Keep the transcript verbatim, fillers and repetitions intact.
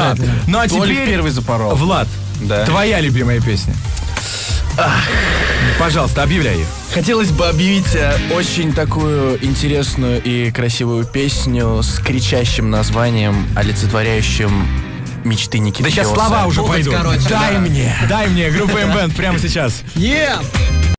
Влад. Ну а Толик теперь, первый запорол. Влад, Да. твоя любимая песня. Пожалуйста, объявляй ее. Хотелось бы объявить э, очень такую интересную и красивую песню с кричащим названием, олицетворяющим мечты Никиты Да сейчас Фиоса. слова уже Похоть пойдут. короче, Дай да. мне. Дай мне. Группа M-Band прямо сейчас. Yeah!